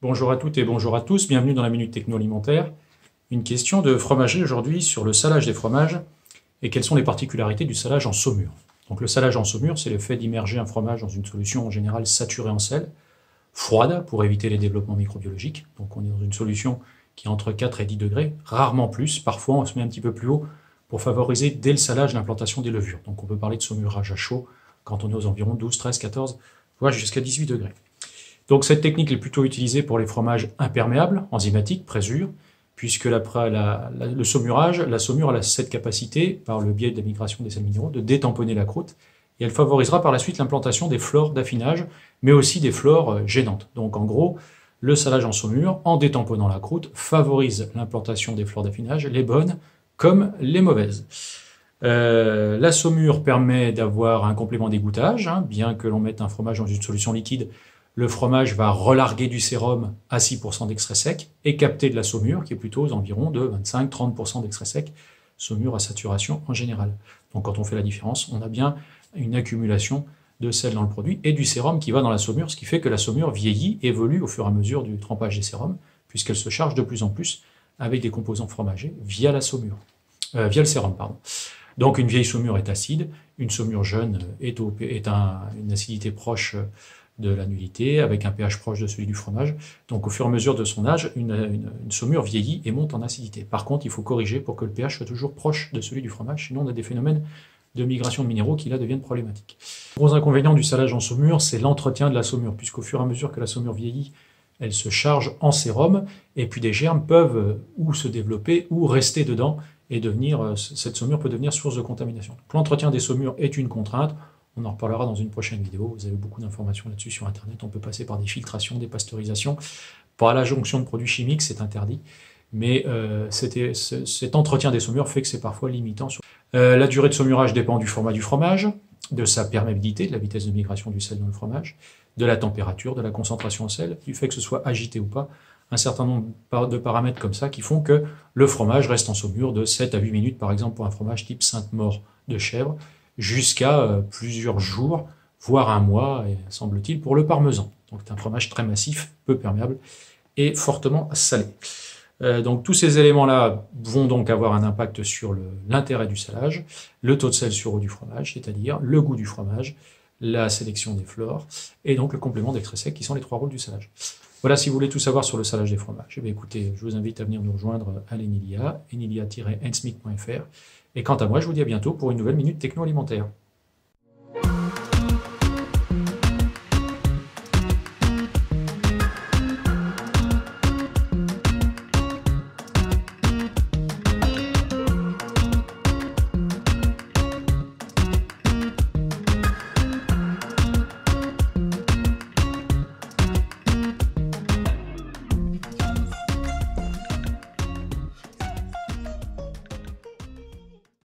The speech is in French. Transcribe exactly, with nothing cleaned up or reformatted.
Bonjour à toutes et bonjour à tous, bienvenue dans la Minute Techno Alimentaire. Une question de fromagerie aujourd'hui sur le salage des fromages et quelles sont les particularités du salage en saumure. Donc le salage en saumure, c'est le fait d'immerger un fromage dans une solution en général saturée en sel, froide pour éviter les développements microbiologiques. Donc on est dans une solution qui est entre quatre et dix degrés, rarement plus, parfois on se met un petit peu plus haut pour favoriser dès le salage l'implantation des levures. Donc on peut parler de saumurage à chaud quand on est aux environs douze, treize, quatorze, voire jusqu'à dix-huit degrés. Donc cette technique est plutôt utilisée pour les fromages imperméables, enzymatiques, présure, puisque la, la, la, le saumurage, la saumure a cette capacité, par le biais de la migration des sels minéraux, de détamponner la croûte, et elle favorisera par la suite l'implantation des flores d'affinage, mais aussi des flores gênantes. Donc en gros, le salage en saumure, en détamponnant la croûte, favorise l'implantation des flores d'affinage, les bonnes comme les mauvaises. Euh, la saumure permet d'avoir un complément d'égouttage, hein, bien que l'on mette un fromage dans une solution liquide, le fromage va relarguer du sérum à six pour cent d'extrait sec et capter de la saumure qui est plutôt aux environs de vingt-cinq à trente pour cent d'extrait sec, saumure à saturation en général. Donc quand on fait la différence, on a bien une accumulation de sel dans le produit et du sérum qui va dans la saumure, ce qui fait que la saumure vieillit, évolue au fur et à mesure du trempage des sérums, puisqu'elle se charge de plus en plus avec des composants fromagés via la saumure, euh, via le sérum, pardon. Donc une vieille saumure est acide, une saumure jeune est, au, est un, une acidité proche de la nullité, avec un pH proche de celui du fromage. Donc au fur et à mesure de son âge, une, une, une saumure vieillit et monte en acidité. Par contre, il faut corriger pour que le pH soit toujours proche de celui du fromage, sinon on a des phénomènes de migration de minéraux qui là deviennent problématiques. Le gros inconvénient du salage en saumure, c'est l'entretien de la saumure, puisqu'au fur et à mesure que la saumure vieillit, elle se charge en sérum, et puis des germes peuvent ou se développer ou rester dedans, et devenir, cette saumure peut devenir source de contamination. L'entretien des saumures est une contrainte. On en reparlera dans une prochaine vidéo. Vous avez beaucoup d'informations là-dessus sur Internet. On peut passer par des filtrations, des pasteurisations. Par la jonction de produits chimiques, c'est interdit. Mais euh, cet entretien des saumures fait que c'est parfois limitant. Euh, la durée de saumurage dépend du format du fromage, de sa perméabilité, de la vitesse de migration du sel dans le fromage, de la température, de la concentration en sel, du fait que ce soit agité ou pas. Un certain nombre de paramètres comme ça qui font que le fromage reste en saumure de sept à huit minutes, par exemple pour un fromage type Sainte-Maure de chèvre, jusqu'à euh, plusieurs jours, voire un mois, semble-t-il, pour le parmesan. Donc c'est un fromage très massif, peu perméable et fortement salé. Euh, donc tous ces éléments-là vont donc avoir un impact sur l'intérêt du salage, le taux de sel sur eau du fromage, c'est-à-dire le goût du fromage, la sélection des flores, et donc le complément d'extrait sec, qui sont les trois rôles du salage. Voilà, si vous voulez tout savoir sur le salage des fromages, eh bien, écoutez, je vous invite à venir nous rejoindre à l'Enilia, enilia tiret ensmic point F R. Et quant à moi, je vous dis à bientôt pour une nouvelle Minute Techno Alimentaire.